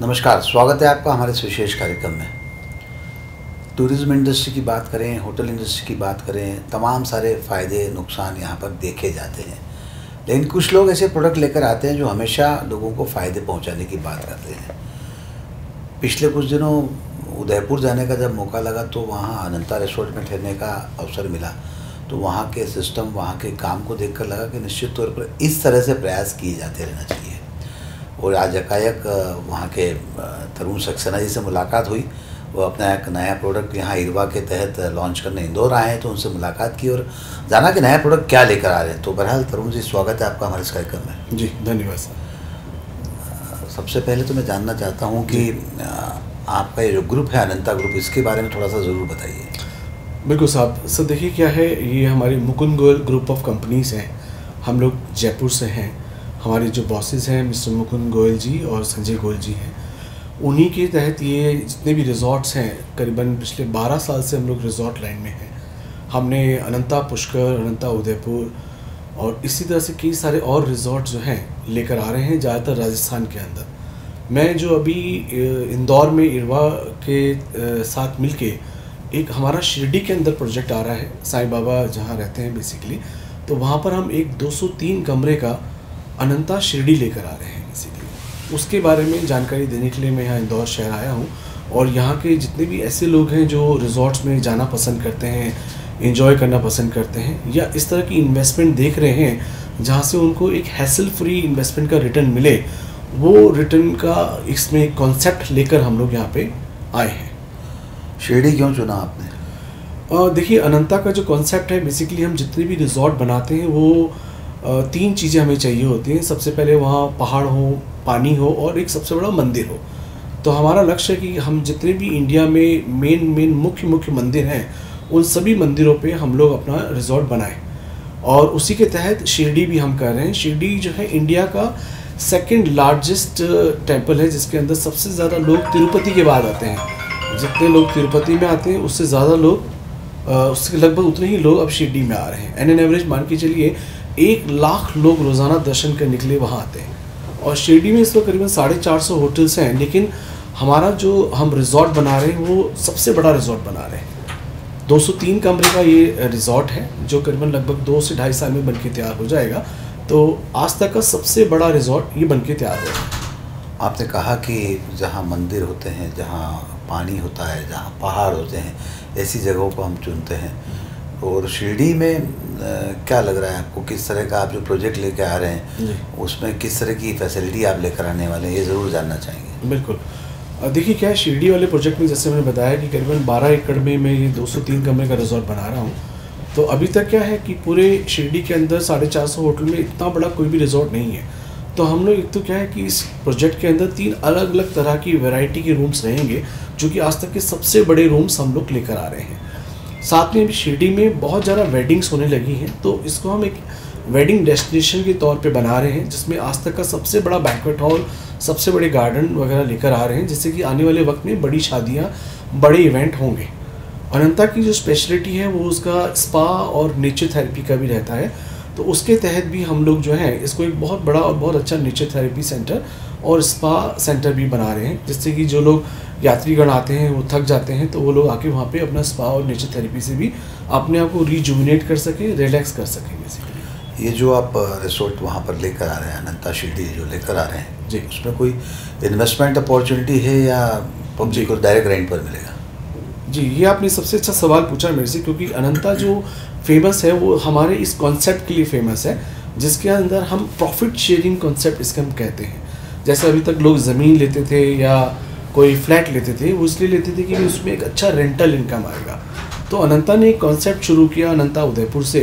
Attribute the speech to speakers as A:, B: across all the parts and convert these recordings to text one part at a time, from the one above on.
A: नमस्कार, स्वागत है आपका हमारे इस विशेष कार्यक्रम में। टूरिज़्म इंडस्ट्री की बात करें, होटल इंडस्ट्री की बात करें, तमाम सारे फ़ायदे नुकसान यहाँ पर देखे जाते हैं। लेकिन कुछ लोग ऐसे प्रोडक्ट लेकर आते हैं जो हमेशा लोगों को फ़ायदे पहुँचाने की बात करते हैं। पिछले कुछ दिनों उदयपुर जाने का जब मौका लगा तो वहाँ अनंता रिसोर्ट में ठहरने का अवसर मिला। तो वहाँ के सिस्टम, वहाँ के काम को देखकर लगा कि निश्चित तौर पर इस तरह से प्रयास किए जाते रहना चाहिए। और आज एकाएक वहाँ के तरुण सक्सेना जी से मुलाकात हुई। वो अपना एक नया प्रोडक्ट यहाँ इरवा के तहत लॉन्च करने इंदौर आए हैं, तो उनसे मुलाकात की और जाना कि नया प्रोडक्ट क्या लेकर आ रहे हैं। तो बहरहाल तरुण जी, स्वागत है आपका हमारे इस कार्यक्रम में।
B: जी धन्यवाद सर।
A: सबसे पहले तो मैं जानना चाहता हूँ कि आपका ये जो ग्रुप है अनंता ग्रुप, इसके बारे में थोड़ा सा ज़रूर बताइए।
B: बिल्कुल साहब। सर देखिए क्या है, ये हमारी Mukund Goyal group of companies हैं। हम लोग जयपुर से हैं। हमारे जो बॉसेस हैं मिस्टर मुकुंद गोयल जी और संजय गोयल जी हैं। उन्हीं के तहत ये जितने भी रिज़ॉर्ट्स हैं, करीबन पिछले 12 साल से हम लोग रिज़ॉर्ट लाइन में हैं। हमने अनंता पुष्कर, अनंता उदयपुर और इसी तरह से कई सारे और रिज़ॉर्ट जो हैं लेकर आ रहे हैं, ज़्यादातर राजस्थान के अंदर। मैं जो अभी इंदौर में इरवा के साथ मिलके एक हमारा शिरडी के अंदर प्रोजेक्ट आ रहा है, साईं बाबा जहाँ रहते हैं बेसिकली, तो वहाँ पर हम एक 203 कमरे का अनंता शिरडी लेकर आ रहे हैं बेसिकली। उसके बारे में जानकारी देने के लिए मैं यहाँ इंदौर शहर आया हूँ। और यहाँ के जितने भी ऐसे लोग हैं जो रिज़ॉर्ट्स में जाना पसंद करते हैं, एंजॉय करना पसंद करते हैं, या इस तरह की इन्वेस्टमेंट देख रहे हैं जहाँ से उनको एक हैसल फ्री इन्वेस्टमेंट का रिटर्न मिले, वो रिटर्न का इसमें कॉन्सेप्ट लेकर हम लोग यहाँ पे आए हैं।
A: शिरडी क्यों चुना आपने?
B: देखिए, अनंता का जो कॉन्सेप्ट है, बेसिकली हम जितने भी रिज़ॉर्ट बनाते हैं वो 3 चीज़ें हमें चाहिए होती हैं। सबसे पहले वहाँ पहाड़ हो, पानी हो और एक सबसे बड़ा मंदिर हो। तो हमारा लक्ष्य है कि हम जितने भी इंडिया में मेन मुख्य मंदिर हैं, उन सभी मंदिरों पे हम लोग अपना रिज़ॉर्ट बनाएं। और उसी के तहत शिरडी भी हम कर रहे हैं। शिरडी जो है इंडिया का सेकंड लार्जेस्ट टेम्पल है, जिसके अंदर सबसे ज़्यादा लोग तिरुपति के बाद आते हैं। जितने लोग तिरुपति में आते हैं उससे ज़्यादा लोग, उसके लगभग उतने ही लोग अब शिरडी में आ रहे हैं। एन एवरेज मान के चलिए 1 लाख लोग रोज़ाना दर्शन करने के लिए वहाँ आते हैं। और शिरडी में इस वक्त करीबन 450 होटल्स हैं, लेकिन हमारा जो हम रिज़ॉर्ट बना रहे हैं वो सबसे बड़ा रिज़ॉर्ट बना रहे हैं। 203 कमरे का ये रिज़ॉर्ट है, जो करीबन लगभग 2 से ढाई साल में बनके तैयार हो जाएगा। तो आज तक का सबसे बड़ा रिज़ॉर्ट ये बनके तैयार हो रहा है।
A: आपने कहा कि जहाँ मंदिर होते हैं, जहाँ पानी होता है, जहाँ पहाड़ होते हैं, ऐसी जगहों को हम चुनते हैं। और शिरडी में क्या लग रहा है आपको, किस तरह का आप जो प्रोजेक्ट लेके आ रहे हैं उसमें किस तरह की फैसिलिटी आप लेकर आने वाले हैं, ये ज़रूर जानना चाहेंगे।
B: बिल्कुल। देखिए क्या है, शिरडी वाले प्रोजेक्ट में जैसे मैंने बताया कि करीबन 12 एकड़ में मैं ये 203 कमरे का रिज़ॉर्ट बना रहा हूँ। तो अभी तक क्या है कि पूरे शिरडी के अंदर 450 होटल में इतना बड़ा कोई भी रिज़ॉर्ट नहीं है। तो हम लोग एक तो क्या है कि इस प्रोजेक्ट के अंदर 3 अलग अलग तरह की वैरायटी के रूम्स रहेंगे, जो कि आज तक के सबसे बड़े रूम्स हम लोग लेकर आ रहे हैं। साथ में शिरडी में बहुत ज़्यादा वेडिंग्स होने लगी हैं, तो इसको हम एक वेडिंग डेस्टिनेशन के तौर पे बना रहे हैं, जिसमें आज तक का सबसे बड़ा बैंक्वेट हॉल, सबसे बड़े गार्डन वगैरह लेकर आ रहे हैं, जिससे कि आने वाले वक्त में बड़ी शादियाँ, बड़े इवेंट होंगे। अनंता की जो स्पेशलिटी है वो उसका स्पा और नेचर थेरेपी का भी रहता है। तो उसके तहत भी हम लोग जो है इसको एक बहुत बड़ा और बहुत अच्छा नेचर थेरेपी सेंटर और स्पा सेंटर भी बना रहे हैं, जिससे कि जो लोग यात्रीगण आते हैं वो थक जाते हैं, तो वो लोग आके वहाँ पे अपना स्पा और नेचर थेरेपी से भी अपने आप को रिजुविनेट कर सकें, रिलैक्स कर सकें बेसिकली।
A: ये जो आप रिसोर्ट वहाँ पर लेकर आ रहे हैं, अनंता शिरडी जो लेकर आ रहे हैं
B: जी,
A: उसमें कोई इन्वेस्टमेंट अपॉर्चुनिटी है या पब्लिक को डायरेक्ट रेंट पर मिलेगा?
B: जी, ये आपने सबसे अच्छा सवाल पूछा मेरे से, क्योंकि अनंता जो फेमस है वो हमारे इस कॉन्सेप्ट के लिए फेमस है, जिसके अंदर हम प्रॉफिट शेयरिंग कॉन्सेप्ट इसके हम कहते हैं। जैसे अभी तक लोग ज़मीन लेते थे या कोई फ्लैट लेते थे, वो इसलिए लेते थे कि उसमें एक अच्छा रेंटल इनकम आएगा। तो अनंता ने एक कॉन्सेप्ट शुरू किया अनंता उदयपुर से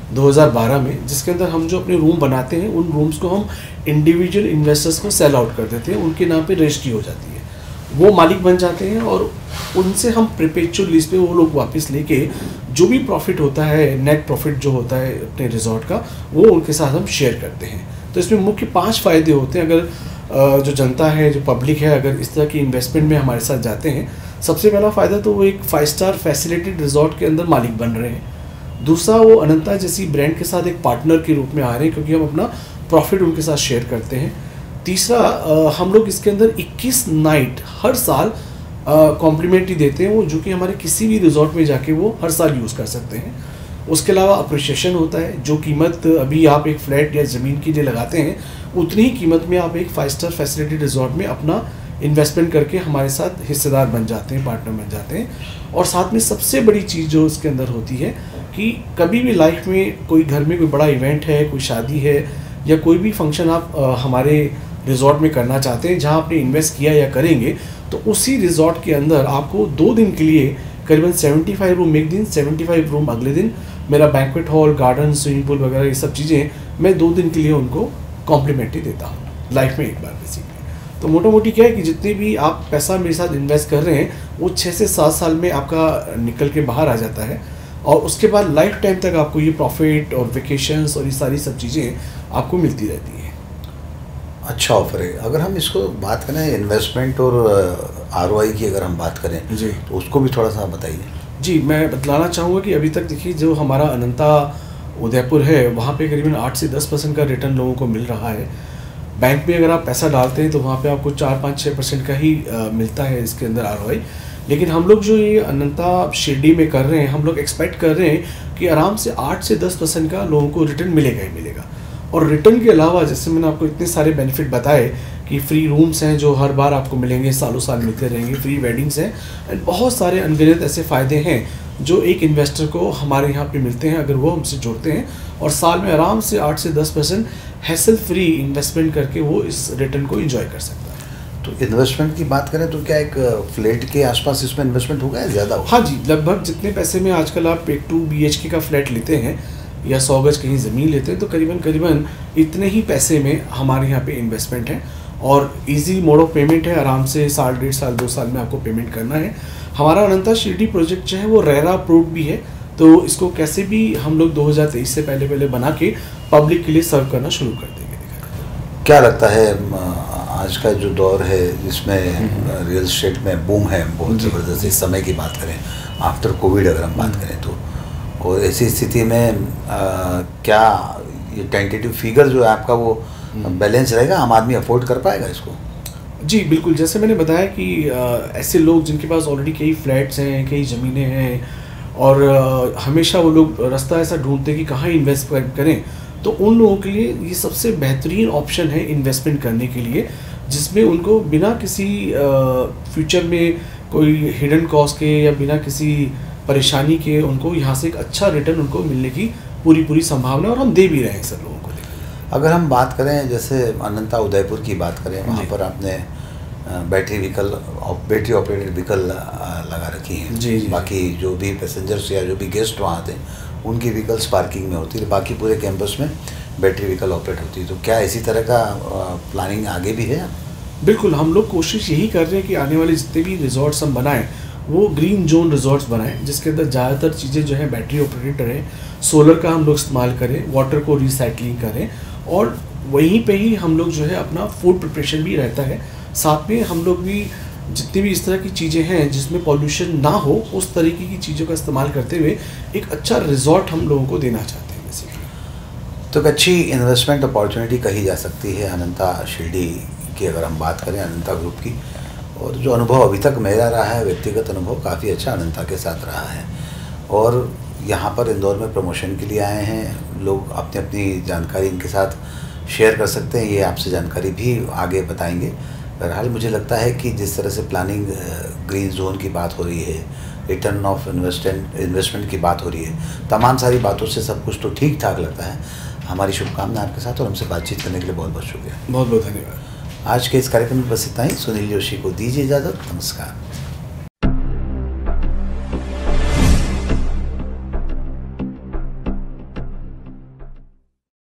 B: 2012 में, जिसके अंदर हम जो अपने रूम बनाते हैं उन रूम्स को हम इंडिविजुअल इन्वेस्टर्स को सेल आउट कर देते हैं, उनके नाम पे रजिस्ट्री हो जाती है, वो मालिक बन जाते हैं और उनसे हम परपेचुअल लीज पे वो लोग वापस लेके जो भी प्रॉफिट होता है, नेट प्रॉफिट जो होता है अपने रिजॉर्ट का, वो उनके साथ हम शेयर करते हैं। तो इसमें मुख्य 5 फ़ायदे होते हैं। अगर जो जनता है, जो पब्लिक है, अगर इस तरह की इन्वेस्टमेंट में हमारे साथ जाते हैं, सबसे पहला फ़ायदा तो वो एक 5 स्टार फैसिलिटेड रिजॉर्ट के अंदर मालिक बन रहे हैं। दूसरा, वो अनंता जैसी ब्रांड के साथ एक पार्टनर के रूप में आ रहे हैं, क्योंकि हम अपना प्रॉफिट उनके साथ शेयर करते हैं। तीसरा हम लोग इसके अंदर 21 नाइट हर साल कॉम्प्लीमेंट्री देते हैं, वो जो कि हमारे किसी भी रिजॉर्ट में जाके वो हर साल यूज़ कर सकते हैं। उसके अलावा अप्रिशिएशन होता है, जो कीमत अभी आप एक फ्लैट या ज़मीन के लिए लगाते हैं उतनी ही कीमत में आप एक 5 स्टार फैसिलिटी रिजॉर्ट में अपना इन्वेस्टमेंट करके हमारे साथ हिस्सेदार बन जाते हैं, पार्टनर बन जाते हैं। और साथ में सबसे बड़ी चीज़ जो इसके अंदर होती है कि कभी भी लाइफ में कोई घर में कोई बड़ा इवेंट है, कोई शादी है या कोई भी फंक्शन आप हमारे रिजॉर्ट में करना चाहते हैं जहां आपने इन्वेस्ट किया या करेंगे, तो उसी रिजॉर्ट के अंदर आपको 2 दिन के लिए करीबन 75 रूम एक दिन, 75 रूम अगले दिन, मेरा banquet hall, garden, swimming pool वगैरह ये सब चीज़ें मैं 2 दिन के लिए उनको कॉम्प्लीमेंट्री देता हूँ लाइफ में एक बार बेसिकली। तो मोटा मोटी क्या है कि जितने भी आप पैसा मेरे साथ इन्वेस्ट कर रहे हैं वो 6 से 7 साल में आपका निकल के बाहर आ जाता है, और उसके बाद लाइफ टाइम तक आपको ये प्रॉफिट और वेकेशंस और ये सारी सब चीज़ें आपको मिलती रहती हैं।
A: अच्छा ऑफर है। अगर हम इसको बात करें इन्वेस्टमेंट और ROI की, अगर हम बात करें
B: जी,
A: तो उसको भी थोड़ा सा बताइए।
B: जी, मैं बतलाना चाहूँगा कि अभी तक देखिए जो हमारा अनंता उदयपुर है वहाँ पे करीबन 8 से 10% का रिटर्न लोगों को मिल रहा है। बैंक में अगर आप पैसा डालते हैं तो वहाँ पे आपको 4-5-6% का ही मिलता है इसके अंदर ROI। लेकिन हम लोग जो ये अनंता शिरडी में कर रहे हैं, हम लोग एक्सपेक्ट कर रहे हैं कि आराम से 8 से 10% का लोगों को रिटर्न मिलेगा ही मिलेगा। और रिटर्न के अलावा जैसे मैंने आपको इतने सारे बेनिफिट बताए कि फ्री रूम्स हैं जो हर बार आपको मिलेंगे, सालों साल मिलते रहेंगे, फ्री वेडिंग्स हैं, एंड बहुत सारे अनगिनत ऐसे फ़ायदे हैं जो एक इन्वेस्टर को हमारे यहाँ पे मिलते हैं अगर वो हमसे जुड़ते हैं, और साल में आराम से 8 से 10% हैसल फ्री इन्वेस्टमेंट करके वो इस रिटर्न को एंजॉय कर सकता है।
A: तो इन्वेस्टमेंट की बात करें तो क्या एक फ्लैट के आसपास इसमें इन्वेस्टमेंट होगा या ज़्यादा होगा?
B: हाँ जी, लगभग जितने पैसे में आजकल आप एक 2 BHK का फ्लैट लेते हैं या 100 गज कहीं ज़मीन लेते हैं तो करीबन इतने ही पैसे में हमारे यहाँ पे इन्वेस्टमेंट है, और इजी मोड ऑफ पेमेंट है। आराम से साल, 1.5 साल, 2 साल में आपको पेमेंट करना है। हमारा अनंता शिरडी प्रोजेक्ट जो है वो रेरा अप्रूव्ड भी है, तो इसको कैसे भी हम लोग 2023 से पहले बना के पब्लिक के लिए सर्व करना शुरू कर देंगे।
A: क्या लगता है आज का जो दौर है जिसमें रियल एस्टेट में बूम है बहुत ज़बरदस्त, इस समय की बात करें आफ्टर कोविड अगर हम बात करें तो, और ऐसी स्थिति में क्या ये टेंटेटिव फिगर जो है आपका वो बैलेंस रहेगा, आम आदमी अफोर्ड कर पाएगा इसको?
B: जी बिल्कुल, जैसे मैंने बताया कि ऐसे लोग जिनके पास ऑलरेडी कई फ्लैट्स हैं, कई ज़मीनें हैं, और हमेशा वो लोग रास्ता ऐसा ढूंढते हैं कि कहाँ इन्वेस्ट करें, तो उन लोगों के लिए ये सबसे बेहतरीन ऑप्शन है इन्वेस्टमेंट करने के लिए, जिसमें उनको बिना किसी फ्यूचर में कोई हिडन कॉस्ट के या बिना किसी परेशानी के उनको यहाँ से एक अच्छा रिटर्न उनको मिलने की पूरी संभावना, और हम दे भी रहे हैं सब लोगों को।
A: अगर हम बात करें जैसे अनंता उदयपुर की बात करें, वहाँ पर आपने बैटरी ऑपरेटेड व्हीकल लगा रखी हैं।
B: जी।
A: बाकी जो भी पैसेंजर्स या जो भी गेस्ट वहाँ आते हैं उनकी व्हीकल्स पार्किंग में होती है, बाकी पूरे कैंपस में बैटरी व्हीकल ऑपरेट होती है। तो क्या इसी तरह का प्लानिंग आगे भी है? बिल्कुल,
B: हम लोग कोशिश यही कर रहे हैं कि आने वाले जितने भी रिजॉर्ट्स हम बनाएं वो ग्रीन जोन रिजॉर्ट्स बनाएं, जिसके अंदर ज़्यादातर चीज़ें जो हैं बैटरी ऑपरेटेड हैं, सोलर का हम लोग इस्तेमाल करें, वाटर को रिसाइकलिंग करें, और वहीं पे ही हम लोग जो है अपना फूड प्रिपरेशन भी रहता है। साथ में हम लोग भी जितनी भी इस तरह की चीज़ें हैं जिसमें पॉल्यूशन ना हो, उस तरीके की चीज़ों का इस्तेमाल करते हुए एक अच्छा रिजॉर्ट हम लोगों को देना चाहते हैं बेसिकली।
A: तो एक अच्छी इन्वेस्टमेंट अपॉर्चुनिटी कही जा सकती है अनंता शिरडी की, अगर हम बात करें अनंता ग्रुप की। और जो अनुभव अभी तक मेरा रहा है, व्यक्तिगत अनुभव काफ़ी अच्छा अनंता के साथ रहा है। और यहाँ पर इंदौर में प्रमोशन के लिए आए हैं लोग, अपनी अपनी जानकारी इनके साथ शेयर कर सकते हैं, ये आपसे जानकारी भी आगे बताएंगे। बहरहाल मुझे लगता है कि जिस तरह से प्लानिंग ग्रीन जोन की बात हो रही है, रिटर्न ऑफ इन्वेस्टमेंट की बात हो रही है, तमाम सारी बातों से सब कुछ तो ठीक ठाक लगता है। हमारी शुभकामनाएं आपके साथ, और हमसे बातचीत करने के लिए बहुत बहुत शुक्रिया।
B: बहुत बहुत धन्यवाद।
A: आज के इस कार्यक्रम में बस इतना ही। सुनील जोशी को दीजिए इजाज़त। नमस्कार।